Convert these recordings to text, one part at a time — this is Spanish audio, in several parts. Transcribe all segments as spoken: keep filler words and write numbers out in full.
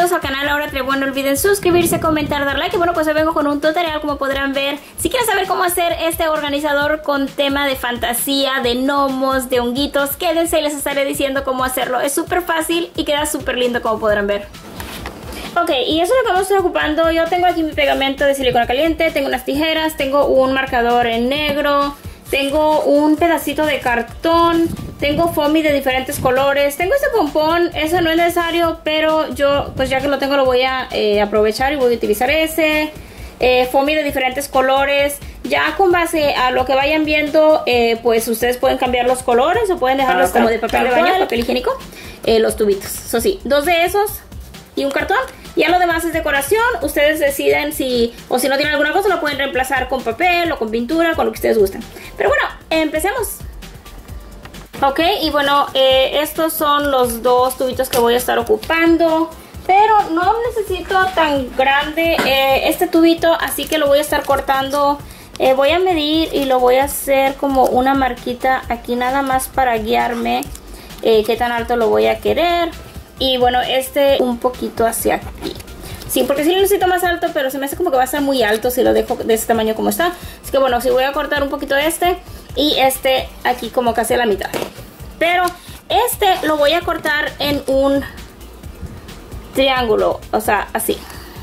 bienvenidos al canal Laura Trevo. No olviden suscribirse, comentar, dar like. Y bueno, pues hoy vengo con un tutorial, como podrán ver. Si quieren saber cómo hacer este organizador con tema de fantasía, de gnomos, de honguitos, quédense y les estaré diciendo cómo hacerlo. Es súper fácil y queda súper lindo, como podrán ver. Ok, y eso es lo que vamos a estar ocupando. Yo tengo aquí mi pegamento de silicona caliente, tengo unas tijeras, tengo un marcador en negro, tengo un pedacito de cartón, tengo foamy de diferentes colores, tengo este pompón, eso no es necesario, pero yo pues ya que lo tengo lo voy a eh, aprovechar y voy a utilizar ese. Eh, foamy de diferentes colores. Ya con base a lo que vayan viendo, eh, pues ustedes pueden cambiar los colores o pueden dejarlos como de papel de baño, papel higiénico, eh, los tubitos. Eso sí, dos de esos y un cartón. Ya lo demás es decoración. Ustedes deciden si, o si no tienen alguna cosa, lo pueden reemplazar con papel o con pintura, con lo que ustedes gusten. Pero bueno, empecemos. Ok, y bueno, eh, estos son los dos tubitos que voy a estar ocupando. Pero no necesito tan grande eh, este tubito, así que lo voy a estar cortando. Eh, voy a medir y lo voy a hacer como una marquita aquí nada más para guiarme eh, qué tan alto lo voy a querer. Y bueno, este un poquito hacia aquí. Sí, porque sí lo necesito más alto, pero se me hace como que va a estar muy alto si lo dejo de este tamaño como está. Así que bueno, sí voy a cortar un poquito este y este aquí como casi a la mitad. Pero este lo voy a cortar en un triángulo, o sea, así.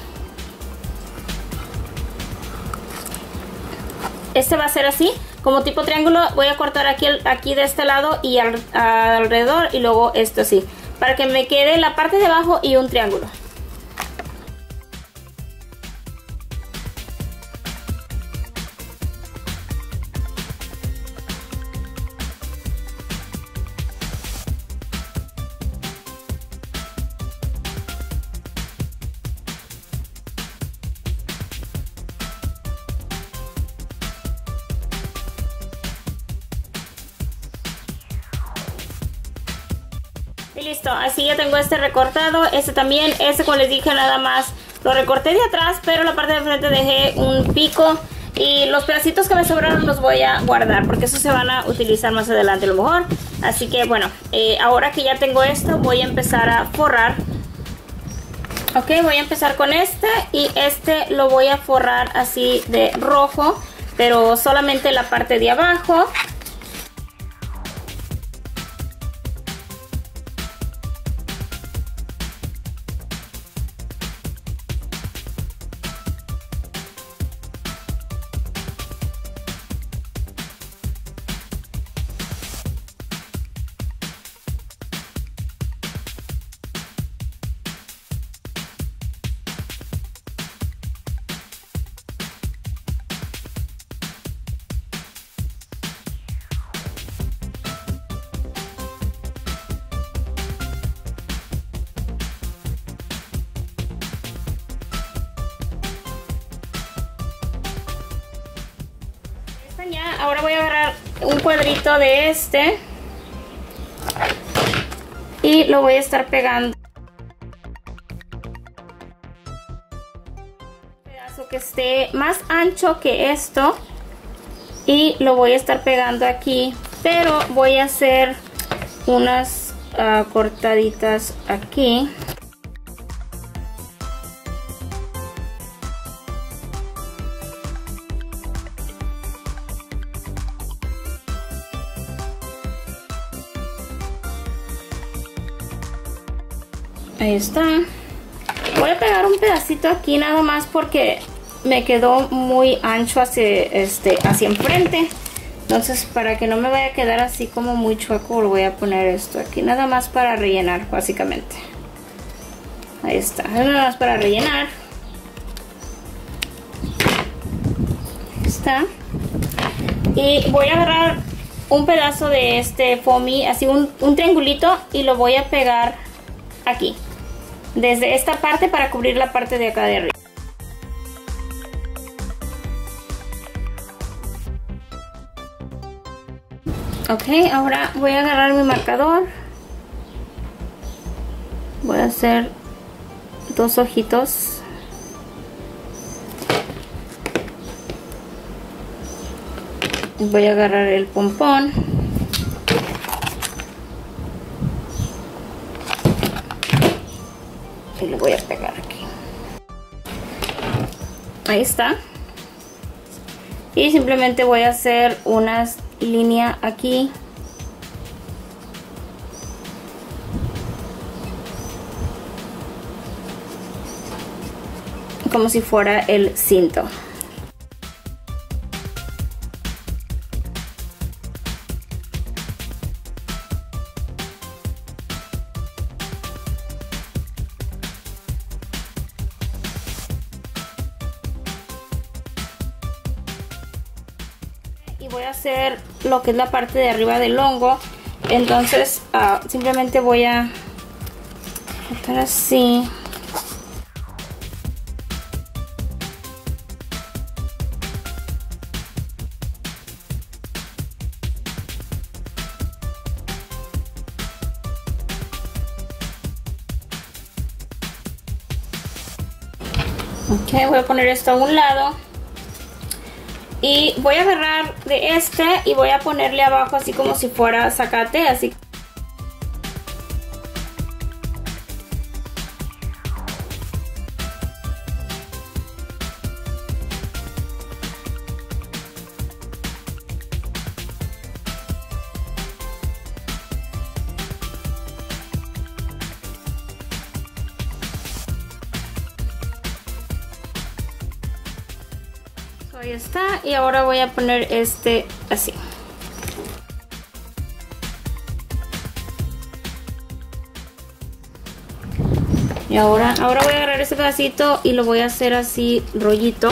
Este va a ser así, como tipo triángulo. Voy a cortar aquí, aquí de este lado y al, alrededor, y luego esto así, para que me quede la parte de abajo y un triángulo. Y listo, así ya tengo este recortado. Este también, este como les dije nada más lo recorté de atrás, pero la parte de frente dejé un pico. Y los pedacitos que me sobraron los voy a guardar, porque esos se van a utilizar más adelante a lo mejor. Así que bueno, eh, ahora que ya tengo esto, voy a empezar a forrar. Ok, voy a empezar con este. Y este lo voy a forrar así de rojo, pero solamente la parte de abajo. Ya, ahora voy a agarrar un cuadrito de este y lo voy a estar pegando. Un pedazo que esté más ancho que esto y lo voy a estar pegando aquí, pero voy a hacer unas uh, cortaditas aquí. Ahí está. Voy a pegar un pedacito aquí nada más porque me quedó muy ancho hacia, este, hacia enfrente. Entonces, para que no me vaya a quedar así como muy chueco, lo voy a poner esto aquí nada más para rellenar, básicamente. Ahí está, nada más para rellenar. Ahí está. Y voy a agarrar un pedazo de este foamy, así un, un triangulito, y lo voy a pegar aquí, desde esta parte para cubrir la parte de acá de arriba. Ok, ahora voy a agarrar mi marcador. Voy a hacer dos ojitos. Voy a agarrar el pompón. voy a pegar aquí. Ahí está. Y simplemente voy a hacer una línea aquí. Como si fuera el cinto. Y voy a hacer lo que es la parte de arriba del hongo. Entonces uh, simplemente voy a cortar así. Ok, voy a poner esto a un lado. Y voy a agarrar de este y voy a ponerle abajo así como si fuera zacate, así. Ahí está, y ahora voy a poner este así. Y ahora, ahora voy a agarrar este pedacito y lo voy a hacer así rollito.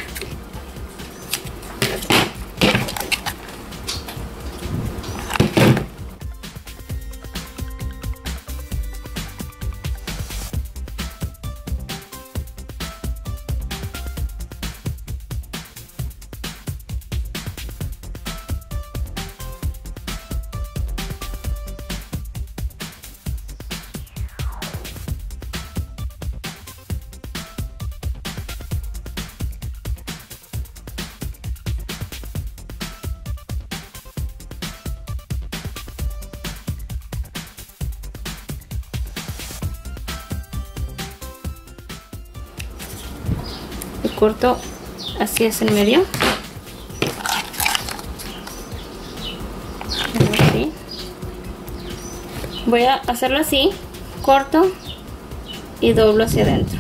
Corto así es en medio. Así. Voy a hacerlo así, corto y doblo hacia adentro.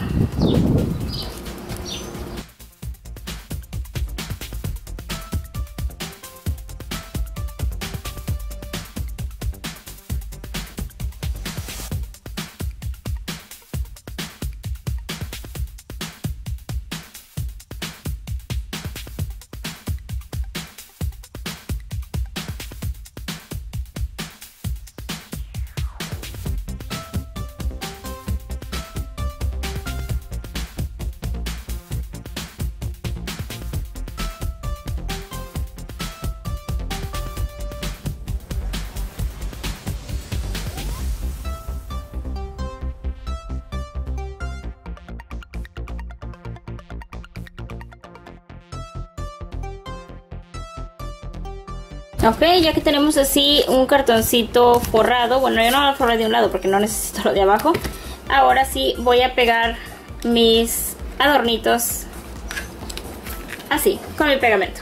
Ok, ya que tenemos así un cartoncito forrado, bueno, yo no lo forré de un lado porque no necesito lo de abajo. Ahora sí voy a pegar mis adornitos así, con el pegamento.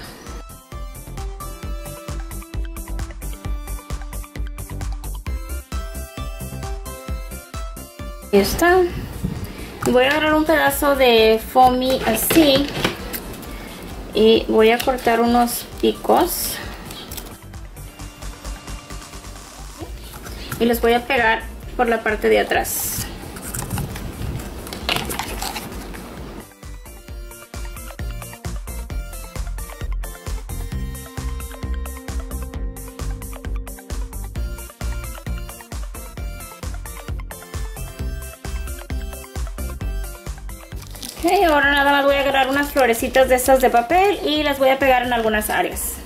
Ahí está. Voy a agarrar un pedazo de foamy así y voy a cortar unos picos. Y los voy a pegar por la parte de atrás. Ok, ahora nada más voy a agarrar unas florecitas de estas de papel y las voy a pegar en algunas áreas.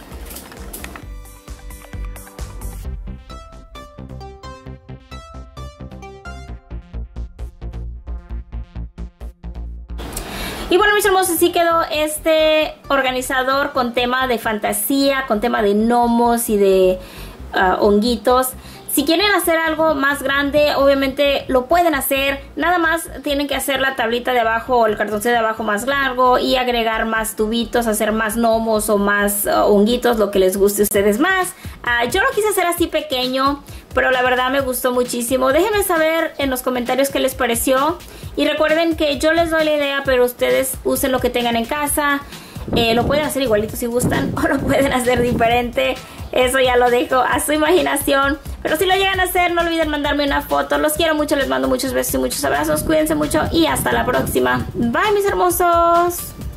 Y bueno, mis hermosos, así quedó este organizador con tema de fantasía, con tema de gnomos y de uh, honguitos. Si quieren hacer algo más grande, obviamente lo pueden hacer. Nada más tienen que hacer la tablita de abajo o el cartoncito de abajo más largo y agregar más tubitos, hacer más gnomos o más uh, honguitos, lo que les guste a ustedes más. Uh, yo lo quise hacer así pequeño, pero la verdad me gustó muchísimo. Déjenme saber en los comentarios qué les pareció. Y recuerden que yo les doy la idea, pero ustedes usen lo que tengan en casa. Eh, lo pueden hacer igualito si gustan o lo pueden hacer diferente. Eso ya lo dejo a su imaginación. Pero si lo llegan a hacer, no olviden mandarme una foto. Los quiero mucho, les mando muchos besos y muchos abrazos. Cuídense mucho y hasta la próxima. Bye, mis hermosos.